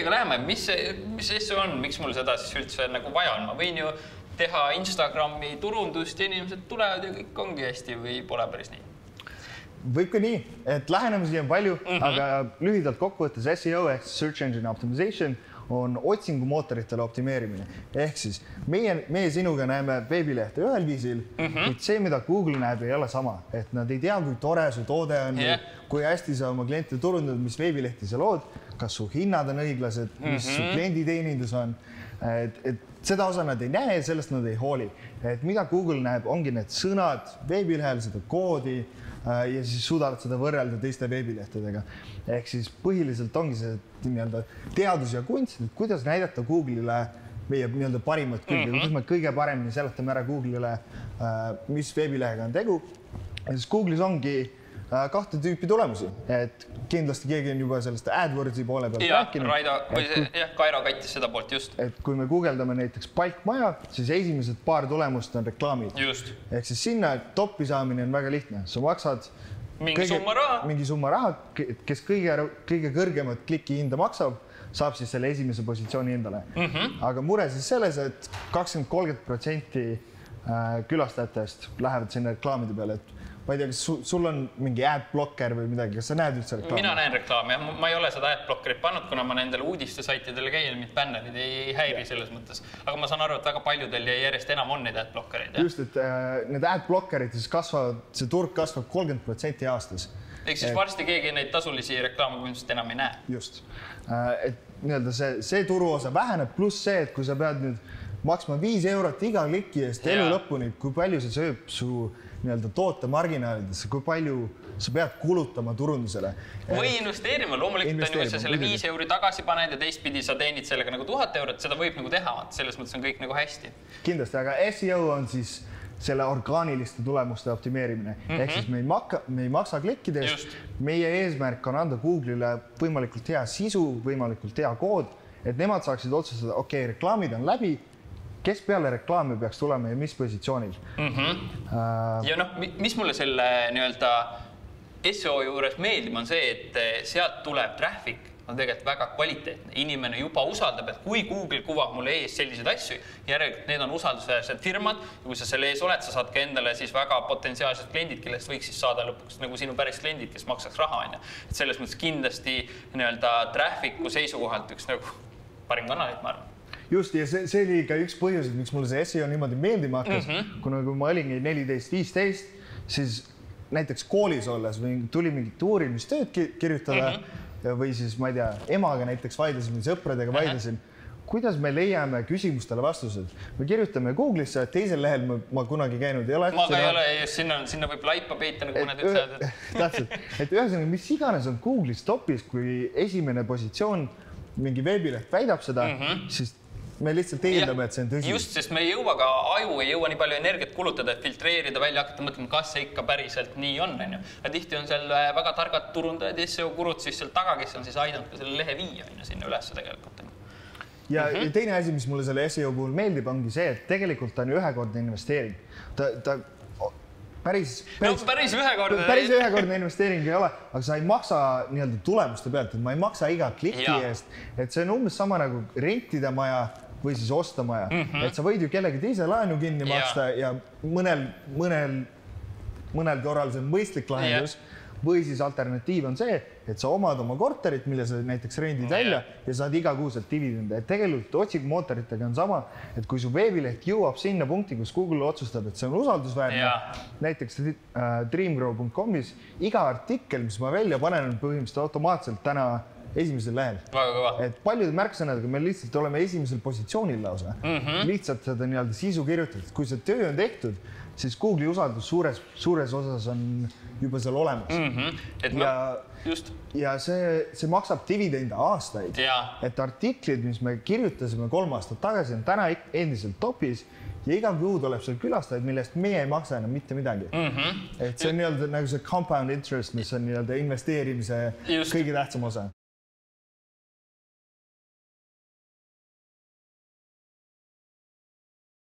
ideega läheme, mis see on, miks mul seda siis üldse nagu vaja on? Ma võin ju teha Instagrami turundust ja inimesed tulevad ja kõik ongi hästi või pole päris nii? Võib ka nii, et lähenemisi on palju, aga lühidalt kokkuvõttes SEO ehk Search Engine Optimization on otsingumootoritele optimeerimine. Ehk siis meie sinuga näeme veebilehte ühel viisil, kuid see, mida Google näeb, ei ole sama. Et nad ei tea, kui tore su toode on, kui hästi sa oma kliente turundad, mis veebilehti sa lood, kas su hinnad on õiglased, mis su klienditeenindus on. Et seda osa nad ei näe ja sellest nad ei hooli. Et mida Google näeb, ongi need sõnad veebilehel, seda koodi ja siis suudavad seda võrrelda teiste veebilehtedega. Ehk siis põhiliselt ongi see teadus ja kunst, et kuidas näidata Google'ile meie parimat külge, kuidas me kõige paremini seletame ära Google'ile, mis veebilehega on tegu. Ja siis Google'is ongi kahte tüüpi tulemusi, et kindlasti keegi on juba sellest AdWordsi poole pealt rääkinud. Kairo kattis seda poolt just. Et kui me guugeldame näiteks palkmaja, siis esimesed paar tulemust on reklaamid. Ehk siis sinna topi saamine on väga lihtne. Sa maksad mingi summa raha, kes kõige kõrgemat kliki hinda maksab, saab siis selle esimese positsiooni endale. Aga mure siis selles, et 20-30% külastajatest lähevad sinna reklaamide peale, et ma ei tea, kas sul on mingi adblocker või midagi, kas sa näed üldse reklaami? Mina näen reklaami, ma ei ole seda adblockerit pannud, kuna ma nendele uudiste-saitidele käin, mind bännerid ei häiri selles mõttes. Aga ma saan aru, et väga paljudel ja järjest enam on neid adblockereid. Just, et need adblockerid siis kasvavad, see turg kasvab 30% aastas. Ehk siis varsti keegi neid tasulisi reklaame põhimõtteliselt enam ei näe. Just. Et see turuosa väheneb, pluss see, et kui sa pead nüüd maksma 5 eurot iga kliki eest elu lõpuni, kui palju see sööb su toote marginaalidesse, kui palju sa pead kulutama turundusele. Või investeerima, loomulikult on ju, et sa selle 5 euri tagasi paned ja teistpidi sa teenid sellega nagu 1000 eurot, seda võib nagu teha, selles mõttes on kõik nagu hästi. Kindlasti, aga SEO on siis selle orgaaniliste tulemuste optimeerimine. Ehk siis me ei maksa klikkide eest, meie eesmärk on anda Google'ile võimalikult hea sisu, võimalikult hea kood, et nemad saaksid otsustada, okei, reklaamid on läbi, kes peale reklaami peaks tulema ja mis positsioonil. Ja mis mulle selle SEO juures meeldib, on see, et sealt tuleb traffic on tegelikult väga kvaliteetne. Inimene juba usaldab, et kui Google kuvab mulle ees selliseid asju, järelikult need on usaldusväärsed firmad ja kui sa selle ees oled, sa saad ka endale siis väga potentsiaalsed kliendid, kellest võiks siis saada lõpuks nagu sinu päris kliendid, kes maksaks raha. Et selles mõttes kindlasti traffic'u seisukohalt üks nagu parim kanalit, ma arvan. Just, ja see oli ka üks põhjus, miks mulle see SEO niimoodi meeldima hakkas, kuna kui ma olingi 14-15, siis näiteks koolis olles või tuli mingit uurimistööd kirjutada või siis, ma ei tea, emaga näiteks vaidlesin, sõpradega vaidlesin, kuidas me leiame küsimustele vastused. Me kirjutame Google'isse, teisel lehel ma kunagi käinud ei ole. Ma ka ei ole, sinna võib laipa peita, nagu mõned ütlevad. Täpselt, et ühesõnaga, mis iganes on Google'is topis, kui esimene positsioon mingi veebileht väidab seda, siis me lihtsalt eeldame, et see on tõsi. Just, sest me ei jõua ka, aju ei jõua nii palju energiat kulutada, et filtreerida välja, hakata mõtlema, kas see ikka päriselt nii on. Ja tihti on seal väga targad turundajad ja SEO-kurud siis seal taga, kes on siis aidanud ka selle lehe viia sinna üles tegelikult. Ja teine asi, mis mulle selle SEO puhul meeldib, ongi see, et tegelikult on ühekordne investeering. Ta päris ühekordne investeering ei ole, aga sa ei maksa tulemuste pealt, et ma ei maksa iga kliki eest, et see on umbes sama nagu rentida maja või siis osta maja. Et sa võid ju kellegi teise laenu kinni maksta ja mõnel korral see on mõistlik lahendus või siis alternatiiv on see, et sa omad oma korterit, mille sa näiteks rendid välja ja saad igakuuselt dividende. Et tegelikult otsingumootoritega on sama, et kui su veebileht jõuab sinna punkti, kus Google otsustab, et see on usaldusväärne, näiteks dreamgrow.comis iga artikkel, mis ma välja panen, on põhimõtteliselt automaatselt täna esimesel lehel. Et paljude märksõnadega me lihtsalt oleme esimesel positsioonil lausa. Lihtsalt seda sisu kirjutatud. Kui see töö on tehtud, siis Google'i usaldus suures osas on juba seal olemas. Ja see maksab dividende aastaid. Et artiklid, mis me kirjutasime 3 aastat tagasi, on täna endiselt topis ja iga kuu tuleb seal külastajaid, millest meie ei maksa enam mitte midagi. Et see on nagu see compound interest, mis on investeerimise kõige tähtsam osa.